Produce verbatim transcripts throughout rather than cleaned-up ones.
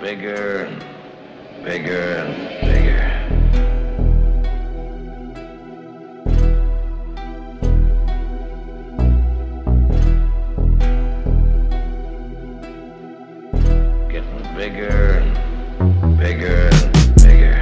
bigger, bigger and bigger. Getting bigger, bigger and bigger.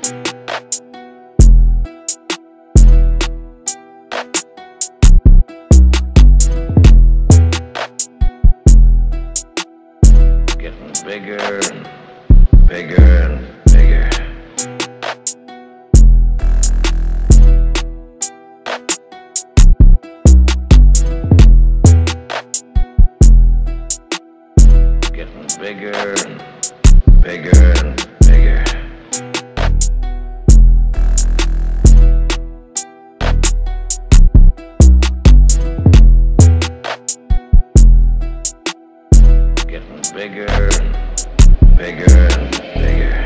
Getting bigger, bigger and bigger. Getting bigger, bigger and bigger. Getting bigger, bigger and bigger.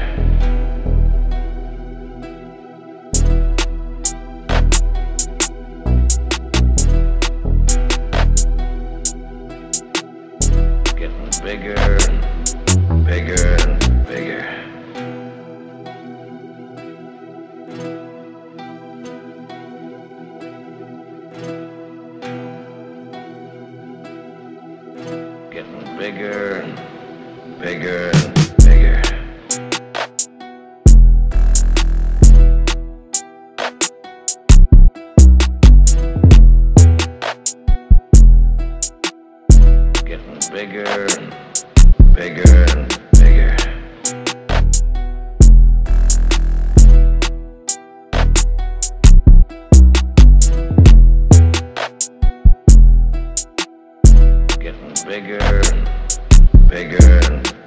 Getting bigger, bigger and bigger. Getting bigger, bigger and bigger. Getting bigger, bigger and bigger. Getting bigger, bigger and